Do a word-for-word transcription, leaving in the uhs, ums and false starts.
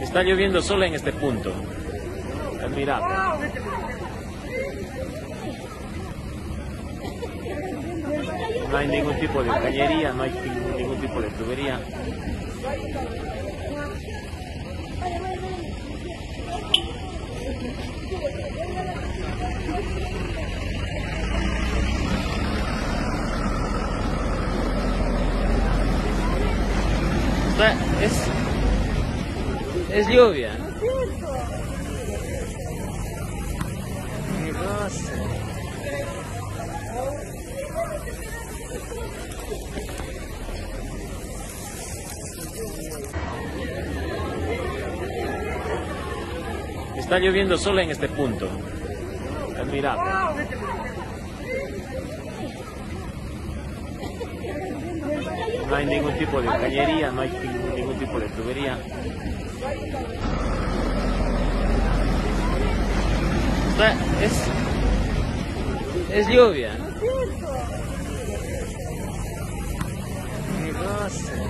Está lloviendo solo en este punto. Admirable. No hay ningún tipo de cañería, no hay ningún tipo de tubería. Es, es lluvia. Qué cosa. Está lloviendo solo en este punto. Admirable. No hay ningún tipo de cañería, no hay ningún tipo de tubería. Es, es lluvia. Qué cosa.